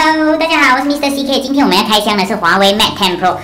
Hello， 大家好，我是 Mr. CK。今天我们要开箱的是华为 Mate 10 Pro。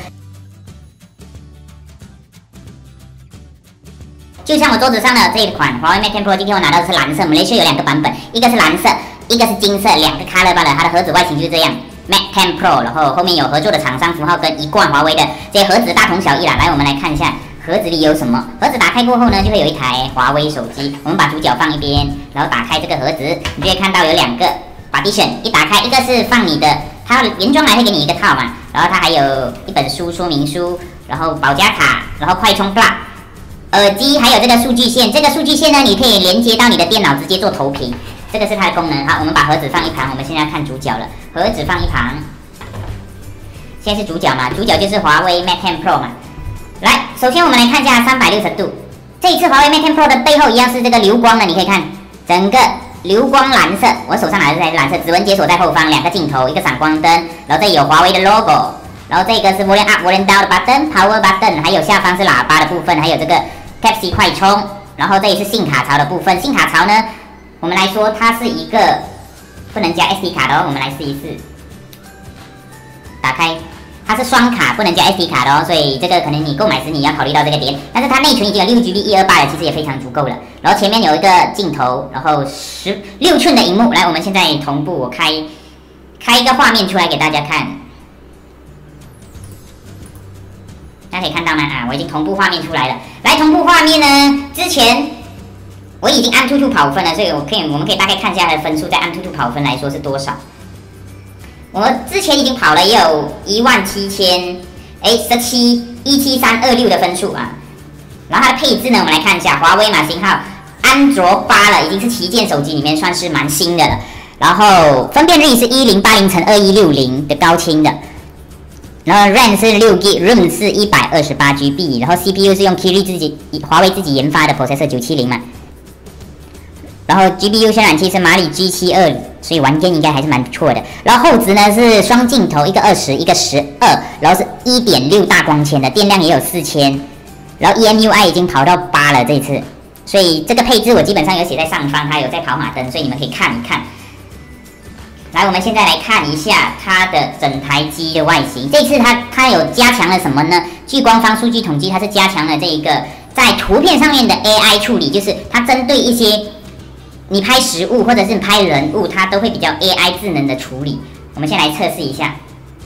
就像我桌子上的这一款华为 Mate 10 Pro， 今天我拿到的是蓝色。我们雷射有两个版本，一个是蓝色，一个是金色，两个 color 罢了。它的盒子外形就是这样 ，Mate 10 Pro， 然后后面有合作的厂商符号跟一贯华为的这些盒子大同小异啦。来，我们来看一下盒子里有什么。盒子打开过后呢，就会有一台华为手机。我们把主角放一边，然后打开这个盒子，你就会看到有两个 partition， 一打开，一个是放你的，它原装来会给你一个套嘛，然后它还有一本书说明书，然后保夹卡，然后快充 plug。耳机还有这个数据线，这个数据线呢，你可以连接到你的电脑，直接做投屏，这个是它的功能。好，我们把盒子放一旁，我们现在要看主角了。盒子放一旁，现在是主角嘛，主角就是华为 Mate 10 Pro 嘛。来，首先我们来看一下360度，这一次华为 Mate 10 Pro 的背后一样是这个流光的，你可以看整个流光蓝色，我手上拿的是蓝色，指纹解锁在后方，两个镜头，一个闪光灯，然后这里有华为的 logo， 然后这个是 volume up、volume down 的 button、power button， 还有下方是喇叭的部分，还有这个 Type-C 快充，然后这里是信卡槽的部分。信卡槽呢，我们来说它是一个不能加 SD 卡的哦，我们来试一试，打开，它是双卡，不能加 SD 卡的哦，所以这个可能你购买时你要考虑到这个点。但是它内存已经有6GB 128了，其实也非常足够了。然后前面有一个镜头，然后16寸的荧幕。来，我们现在同步，我开一个画面出来给大家看。大家可以看到吗？啊，我已经同步画面出来了。来，同步画面呢，之前我已经按兔兔跑分了，所以我们可以大概看一下它的分数，在按兔兔跑分来说是多少。我之前已经跑了也有17326的分数啊。然后它的配置呢，我们来看一下，华为嘛型号安卓8了，已经是旗舰手机里面算是蛮新的了。然后分辨率是1080×2160的高清的。然后 RAM 是6GB，RAM 是128GB， 然后 CPU 是用 Kirin 华为自己研发的 Processor 970嘛。然后 GPU 渲染器是马里 G72， 所以玩 game 应该还是蛮不错的。然后后置呢是双镜头，一个20，一个12，然后是1.6大光圈的，电量也有4000，然后 EMUI 已经跑到8了这次，所以这个配置我基本上有写在上方，它有在跑马灯，所以你们可以看一看。来，我们现在来看一下它的整台机的外形。这次它有加强了什么呢？据官方数据统计，它是加强了这一个在图片上面的 AI 处理，就是它针对一些你拍实物或者是拍人物，它都会比较 AI 智能的处理。我们先来测试一下。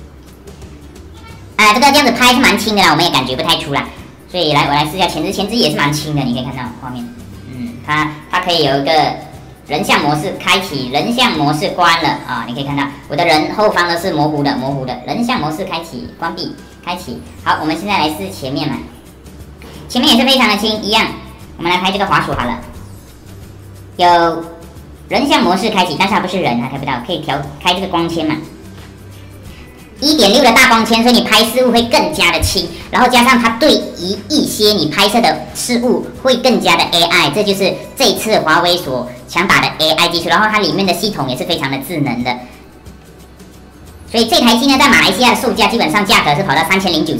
这个这样子拍是蛮轻的啦，我们也感觉不太出来。所以来，我来试一下前置也是蛮轻的，你可以看到画面。它可以有一个人像模式开启，人像模式关了啊！你可以看到我的人后方的是模糊的，人像模式开启、关闭、开启。好，我们现在来试前面嘛，前面也是非常的轻，一样。我们来拍这个滑鼠好了，有人像模式开启，但是它不是人，它开不到，可以开这个光圈嘛。1.6的大光圈，所以你拍事物会更加的轻，然后加上它对于一些你拍摄的事物会更加的 AI， 这就是这一次华为所强打的 AI 技术，然后它里面的系统也是非常的智能的，所以这台机呢，在马来西亚的售价基本上价格是跑到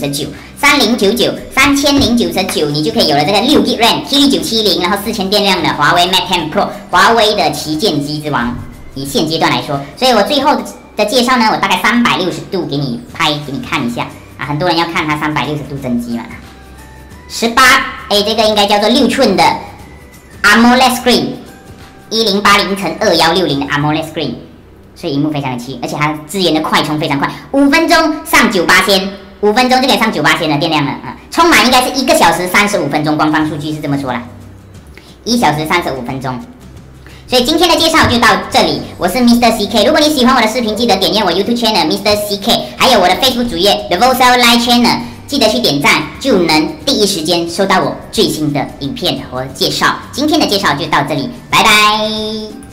3099，你就可以有了这个6GB RAM、Kirin 970，然后4000电量的华为 Mate 10 Pro， 华为的旗舰机之王，以现阶段来说，所以我最后的介绍呢，我大概360度给你拍，给你看一下啊，很多人要看它360度真机嘛。18，这个应该叫做6寸的 AMOLED Screen，1080×2160的 AMOLED Screen， 所以荧幕非常的轻，而且它支援的快充非常快，5分钟上98%，5分钟就可以上98%的电量了啊，充满应该是1个小时35分钟，官方数据是这么说啦，1小时35分钟。所以今天的介绍就到这里，我是 Mr. CK。如果你喜欢我的视频，记得点阅我 YouTube channel Mr. CK， 还有我的 Facebook 主页 The Volcel Live Channel， 记得去点赞，就能第一时间收到我最新的影片和介绍。今天的介绍就到这里，拜拜。